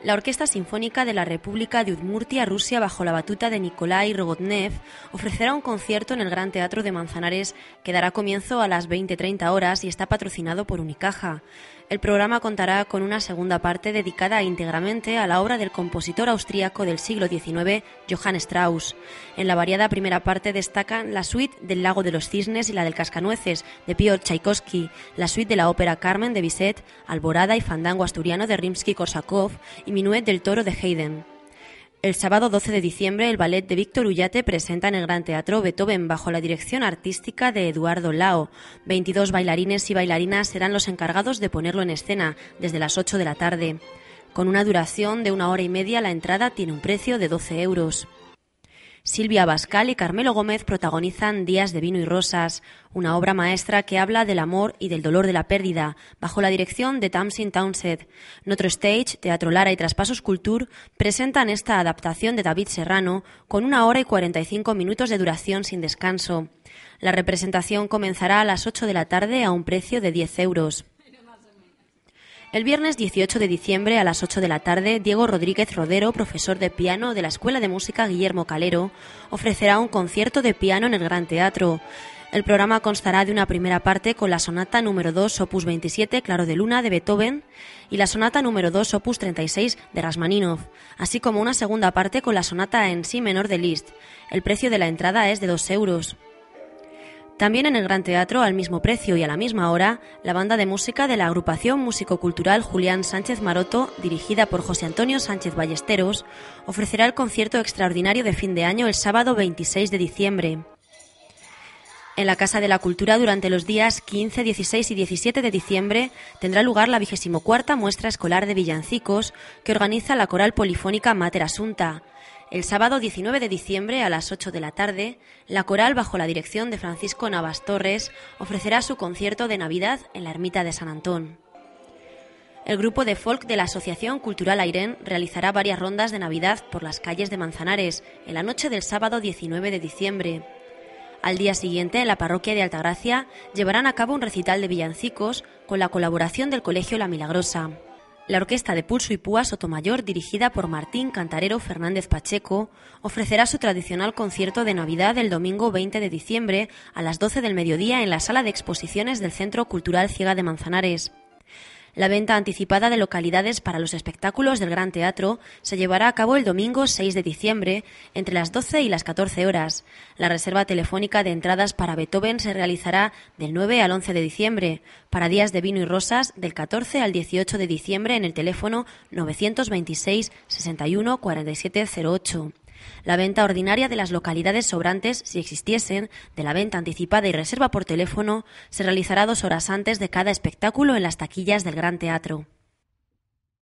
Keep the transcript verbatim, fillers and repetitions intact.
La Orquesta Sinfónica de la República de Udmurtia, Rusia, bajo la batuta de Nikolai Rogodnev, ofrecerá un concierto en el Gran Teatro de Manzanares que dará comienzo a las veinte treinta horas y está patrocinado por Unicaja. El programa contará con una segunda parte dedicada íntegramente a la obra del compositor austríaco del siglo diecinueve, Johann Strauss. En la variada primera parte destacan la suite del Lago de los Cisnes y la del Cascanueces, de Piotr Tchaikovsky, la suite de la ópera Carmen de Bizet, Alborada y Fandango asturiano de Rimsky-Korsakov y Minuet del Toro de Haydn. El sábado doce de diciembre, el ballet de Víctor Ullate presenta en el Gran Teatro Beethoven bajo la dirección artística de Eduardo Lao. veintidós bailarines y bailarinas serán los encargados de ponerlo en escena desde las ocho de la tarde. Con una duración de una hora y media, la entrada tiene un precio de doce euros. Silvia Abascal y Carmelo Gómez protagonizan Días de vino y rosas, una obra maestra que habla del amor y del dolor de la pérdida, bajo la dirección de Tamsin Townsend. Notre Stage, Teatro Lara y Traspasos Cultur presentan esta adaptación de David Serrano con una hora y cuarenta y cinco minutos de duración sin descanso. La representación comenzará a las ocho de la tarde a un precio de diez euros. El viernes dieciocho de diciembre a las ocho de la tarde, Diego Rodríguez Rodero, profesor de piano de la Escuela de Música Guillermo Calero, ofrecerá un concierto de piano en el Gran Teatro. El programa constará de una primera parte con la sonata número dos, opus veintisiete, Claro de Luna, de Beethoven, y la sonata número dos, opus treinta y seis, de Rachmaninoff, así como una segunda parte con la sonata en si menor de Liszt. El precio de la entrada es de dos euros. También en el Gran Teatro, al mismo precio y a la misma hora, la banda de música de la agrupación músico-cultural Julián Sánchez Maroto, dirigida por José Antonio Sánchez Ballesteros, ofrecerá el concierto extraordinario de fin de año el sábado veintiséis de diciembre. En la Casa de la Cultura, durante los días quince, dieciséis y diecisiete de diciembre, tendrá lugar la vigésimo cuarta muestra escolar de villancicos que organiza la Coral Polifónica Mater Assunta. El sábado diecinueve de diciembre a las ocho de la tarde, la coral, bajo la dirección de Francisco Navas Torres, ofrecerá su concierto de Navidad en la Ermita de San Antón. El grupo de folk de la Asociación Cultural Airén realizará varias rondas de Navidad por las calles de Manzanares en la noche del sábado diecinueve de diciembre. Al día siguiente, en la parroquia de Altagracia, llevarán a cabo un recital de villancicos con la colaboración del Colegio La Milagrosa. La Orquesta de Pulso y Púa Sotomayor, dirigida por Martín Cantarero Fernández Pacheco, ofrecerá su tradicional concierto de Navidad el domingo veinte de diciembre a las doce del mediodía en la Sala de Exposiciones del Centro Cultural Ciega de Manzanares. La venta anticipada de localidades para los espectáculos del Gran Teatro se llevará a cabo el domingo seis de diciembre, entre las doce y las catorce horas. La reserva telefónica de entradas para Beethoven se realizará del nueve al once de diciembre, para Días de vino y rosas del catorce al dieciocho de diciembre en el teléfono novecientos veintiséis, sesenta y uno, cuarenta y siete cero ocho. La venta ordinaria de las localidades sobrantes, si existiesen, de la venta anticipada y reserva por teléfono, se realizará dos horas antes de cada espectáculo en las taquillas del Gran Teatro.